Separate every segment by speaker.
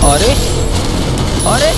Speaker 1: अरे अरे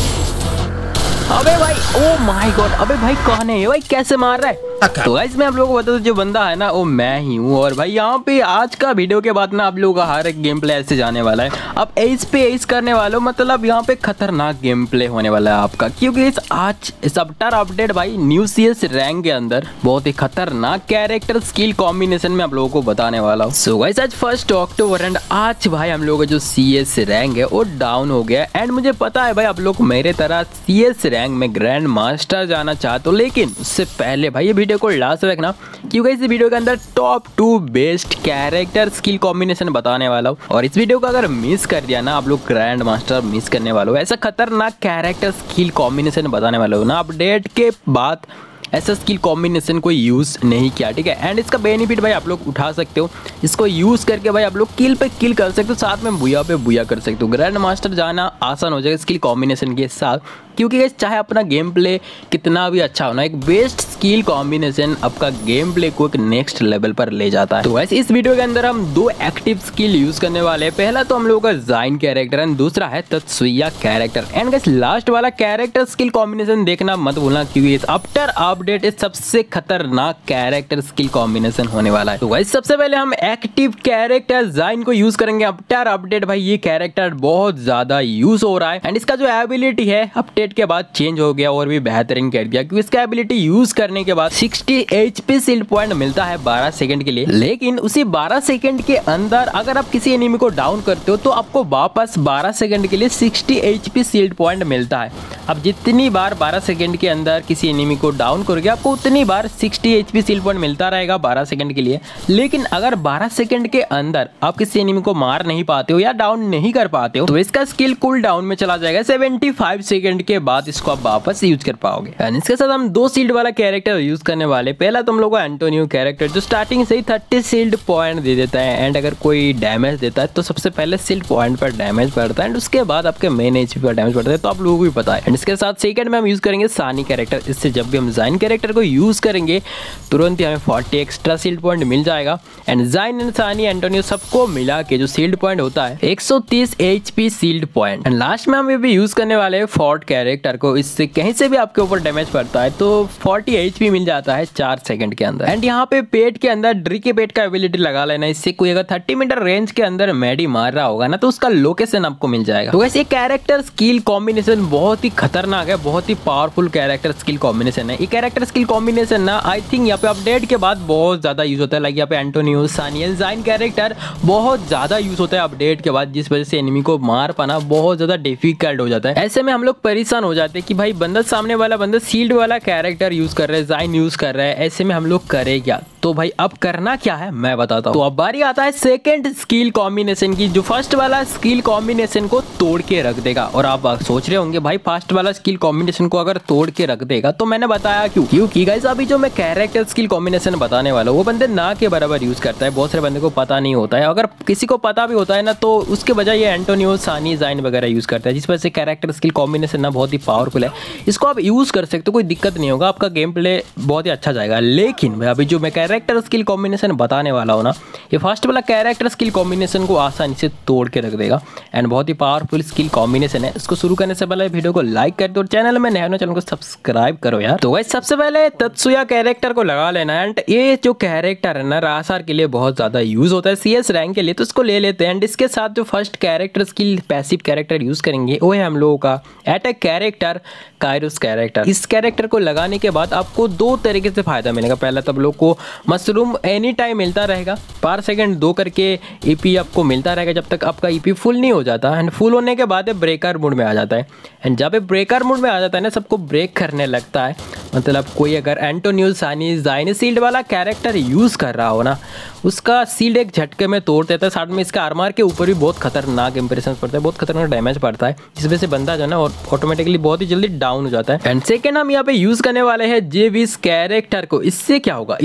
Speaker 1: अबे भाई, ओ माय गॉड, अबे भाई कौन है ये भाई, कैसे मार रहा है? तो गाइस मैं आप लोगों को बता दूं, जो बंदा है ना वो मैं ही हूँ। और भाई यहाँ पे आज का वीडियो के बाद ना आप लोगों का हर एक गेम प्ले ऐसे जाने वाला है। अब एज पे एज करने वालों, मतलब यहाँ पे खतरनाक गेम प्ले होने वाला है आपका, क्योंकि इस आज आफ्टर अपडेट भाई न्यू CS रैंक के अंदर बहुत ही खतरनाक कैरेक्टर स्किल कॉम्बिनेशन में आप लोगों को बताने वाला हूँ। सो गाइस आज 1 अक्टूबर एंड आज भाई हम लोगों का जो CS रैंक है वो डाउन हो गया। एंड मुझे पता है भाई आप लोग मेरे तरह CS रैंक में ग्रैंड मास्टर जाना चाहते हो, लेकिन उससे पहले भाई ये वीडियो को लास्ट रखना, क्योंकि इस वीडियो के अंदर top 2 best character skill combination बताने वाला हूँ। और इस वीडियो को अगर मिस कर दिया ना आप लोग ग्रैंड मास्टर मिस करने वाले हो। ऐसा खतरनाक कैरेक्टर स्किल कॉम्बिनेशन बताने वाला हो ना अपडेट के बाद ऐसा स्किल कॉम्बिनेशन कोई यूज़ नहीं किया, ठीक है। एंड इसका बेनिफिट भाई आप लोग उठा सकते हो, इसको यूज़ करके भाई आप लोग किल पे किल कर सकते हो, साथ में बुया पे बुया कर सकते हो। ग्रैंड मास्टर जाना आसान हो जाएगा स्किल कॉम्बिनेशन के साथ, क्योंकि चाहे अपना गेम प्ले कितना भी अच्छा होना, एक बेस्ट स्किल कॉम्बिनेशन आपका गेम प्ले को एक नेक्स्ट लेवल पर ले जाता है। तो वैसे इस वीडियो के अंदर हम 2 एक्टिव स्किल यूज करने वाले हैं। पहला तो हम लोगों का ज़ाइन कैरेक्टर एंड दूसरा है Tatsuya character. And guys last वाला कैरेक्टर स्किल कॉम्बिनेशन देखना मत भूलना, क्योंकि इस आफ्टर अपडेट इस सबसे खतरनाक कैरेक्टर स्किल कॉम्बिनेशन होने वाला है। तो गाइस सबसे पहले हम एक्टिव कैरेक्टर ज़ाइन को यूज करेंगे आफ्टर अपडेट। भाई ये कैरेक्टर बहुत ज्यादा यूज हो रहा है एंड इसका जो एबिलिटी है अपडेट के बाद चेंज हो गया और भी बेहतरीन कर दिया, क्योंकि इसका एबिलिटी यूज करने के बाद 60 HP शील्ड पॉइंट मिलता है 12 सेकंड के लिए। लेकिन उसी 12 सेकंड के अंदर अगर आप किसी एनिमी को डाउन करते हो तो आपको वापस 12 सेकंड के लिए 60 HP शील्ड पॉइंट मिलता है। अब जितनी बार 12 सेकंड के अंदर किसी एनिमी को डाउन करोगे आपको उतनी बार 60 HP शील्ड पॉइंट मिलता रहेगा 12 सेकंड के लिए। लेकिन अगर 12 सेकंड के अंदर आप किसी एनिमी को मार नहीं पाते हो या डाउन नहीं कर पाते हो तो इसका स्किल कूल डाउन में चला जाएगा। 75 सेकंड के बाद इसको आप वापस यूज कर पाओगे। एंड इसके साथ हम 2 शील्ड वाला कैरेक्टर यूज करने वाले। पहला तुम लोगों को एंटोनियो कैरेक्टर, जो स्टार्टिंग से ही 30 शील्ड पॉइंट दे देता है एंड अगर कोई डैमेज देता है तो सबसे पहले शील्ड पॉइंट पर डैमेज पड़ता है एंड उसके बाद आपके मेन HP पर डैमेज पड़ता है, तो आप लोगों को भी पता है। एंड इसके साथ सेकंड में हम यूज करेंगे सानी कैरेक्टर। इससे जब भी हम ज़ाइन कैरेक्टर को यूज करेंगे तुरंत ही हमें 40 एक्स्ट्रा शील्ड पॉइंट मिल जाएगा। And Xayne and Shani Antonio सबको मिला के जो शील्ड पॉइंट होता है 130 HP shield point. And last में हम ये भी यूज करने वाले हैं फोर्ट कैरेक्टर को। इससे कहीं से भी आपके ऊपर डैमेज पड़ता है तो 40 HP मिल जाता है 4 सेकंड के अंदर। एंड यहाँ पे पेट के अंदर ड्रिके पेट का एबिलिटी लगा लेना, इससे कोई अगर 30 मीटर रेंज के अंदर मेडी मार रहा होगा ना तो उसका लोकेशन आपको मिल जाएगा। तो वैसे ये कैरेक्टर स्किल कॉम्बिनेशन बहुत ही खतरनाक है, बहुत ही पावरफुल कैरेक्टर स्किल कॉम्बिनेशन है। ये कैरेक्टर स्किल कॉम्बिनेशन ना आई थिंक यहाँ पे अपडेट के बाद बहुत ज्यादा यूज होता है। लाइक यहाँ पे एंटोनियो सानियल ज़ाइन कैरेक्टर बहुत ज्यादा यूज होता है अपडेट के बाद, जिस वजह से एनिमी को मार पाना बहुत ज्यादा डिफिकल्ट हो जाता है। ऐसे में हम लोग परेशान हो जाते हैं कि भाई बंदा सामने वाला बंदा शील्ड वाला कैरेक्टर यूज कर रहा है, ज़ाइन यूज कर रहा है, ऐसे में हम लोग करें क्या? तो भाई अब करना क्या है मैं बताता हूँ। तो अब बारी आता है सेकंड स्किल कॉम्बिनेशन की, जो फर्स्ट वाला स्किल कॉम्बिनेशन को तोड़ के रख देगा। और आप सोच रहे होंगे भाई फर्स्ट वाला स्किल कॉम्बिनेशन को अगर तोड़ के रख देगा तो मैंने बताया क्यों, क्योंकि गाइस अभी जो मैं कैरेक्टर स्किल कॉम्बिनेशन बताने वाला हूँ वो बंदे ना के बराबर यूज करता है। बहुत सारे बंदे को पता नहीं होता है, अगर किसी को पता भी होता है ना तो उसके बजाय ये एंटोनियो सानी ज़ाइन वगैरह यूज करता है, जिस वजह से कैरेक्टर स्किल कॉम्बिनेशन ना बहुत ही पावरफुल है। इसको आप यूज कर सकते हो, कोई दिक्कत नहीं होगा, आपका गेम प्ले बहुत ही अच्छा जाएगा। लेकिन अभी जो मैं कैरेक्टर स्किल कॉम्बिनेशन बताने वाला हूँ ना, ये फर्स्ट वाला कैरेक्टर स्किल कॉम्बिनेशन को आसानी से तोड़ के रख देगा एंड बहुत ही पावरफुल स्किल कॉम्बिनेशन है। इसको शुरू करने से पहले वीडियो को लाइक कर दो और चैनल में नया हो चैनल को सब्सक्राइब करो यार। तो वैसे सबसे पहले तत्सुया कैरेक्टर को लगा लेना। एंड ये जो कैरेक्टर है ना रासार के लिए बहुत ज्यादा यूज होता है CS रैंक के लिए, तो इसको ले लेते हैं। एंड इसके साथ जो first character skill passive character use करेंगे वो है हम लोगों का अटैक कैरेक्टर कायरोस कैरेक्टर। इस कैरेक्टर को लगाने के बाद आपको 2 तरीके से फायदा मिलेगा। पहला तो आप लोग को मशरूम एनी टाइम मिलता रहेगा, पर सेकंड 2 करके EP आपको मिलता रहेगा जब तक आपका EP फुल नहीं हो जाता। एंड फुल होने के बाद ब्रेकर मोड में आ जाता है। एंड जब ब्रेकर मोड में आ जाता है ना सबको ब्रेक करने लगता है, मतलब कोई अगर एंटोनियो सानी ज़ाइन शील्ड वाला कैरेक्टर यूज कर रहा हो ना उसका शील्ड एक झटके में तोड़ देता है। साथ में इसका आर्मर के ऊपर भी बहुत खतरनाक इंप्रेशन पड़ता है, बहुत खतरनाक डैमेज पड़ता है, जिस वजह से बंदा जो है ना ऑटोमेटिकली बहुत ही जल्दी डाउन हो जाता है। एंड सेकंड हम यहाँ पे यूज करने वाले हैं जेविस कैरेक्टर को। इससे क्या होगा, इससे कोई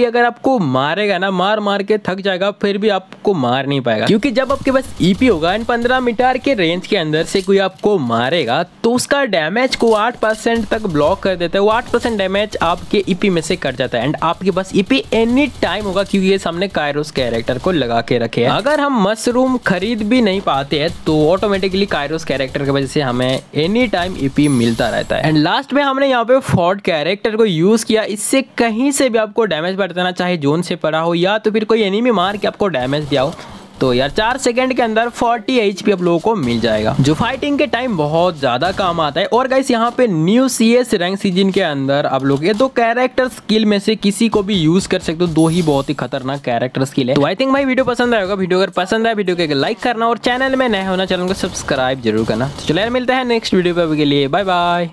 Speaker 1: कोई अगर आपको मारेगा ना, मार मार के थक जाएगा, फिर भी आपको मार नहीं पाएगा। क्योंकि जब आपके पास ईपी होगा एंड 15 मीटर के रेंज के अंदर से कोई आपको मारेगा तो उसका डैमेज को 8% तक ब्लॉक कर देता है। वो 8% डैमेज आपके ईपी में से कट जाता है एंड आपके पास ईपी एनी टाइम होगा, क्योंकि ये सामने कायरोस कैरेक्टर को लगा के रखे हैं। अगर हम मशरूम खरीद भी नहीं पाते हैं तो ऑटोमेटिकली कायरोस कैरेक्टर की वजह से हमें एनी टाइम ईपी मिलता रहता है। एंड लास्ट में हमने यहाँ पे फोर्ड कैरेक्टर को यूज किया। इससे कहीं से भी आपको डैमेज बढ़ता ना, चाहे जोन से पड़ा हो या तो फिर कोई एनिमी मार के आपको डैमेज दिया हो, तो यार 4 सेकंड के अंदर 40 HP आप लोगों को मिल जाएगा, जो फाइटिंग के टाइम बहुत ज्यादा काम आता है। और गाइस यहाँ पे न्यू CS रैंक सीजन के अंदर आप लोग ये 2 कैरेक्टर स्किल में से किसी को भी यूज कर सकते हो। 2 ही बहुत ही खतरनाक कैरेक्टर स्किल है। तो आई थिंक भाई वीडियो पसंद आएगा। वीडियो अगर पसंद आए वीडियो को लाइक करना और चैनल में नए होना चैनल को सब्सक्राइब जरूर करना। तो चलो यार मिलते हैं नेक्स्ट वीडियो पे, अभी के लिए बाय बाय।